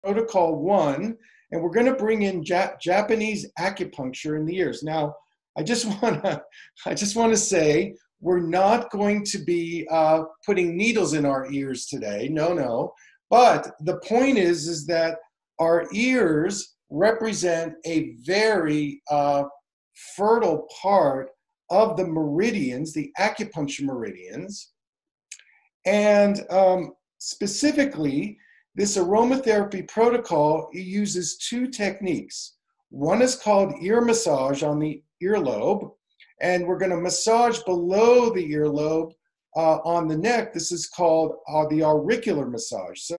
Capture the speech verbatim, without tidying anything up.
protocol one, and we're going to bring in ja Japanese acupuncture in the ears. Now, I just want to, I just want to say we're not going to be uh, putting needles in our ears today. No, no. But the point is, is that our ears represent a very uh, fertile part of the meridians, the acupuncture meridians, and um, specifically, this aromatherapy protocol uses two techniques. One is called ear massage on the earlobe, and we're going to massage below the earlobe uh, on the neck. This is called uh, the auricular massage. So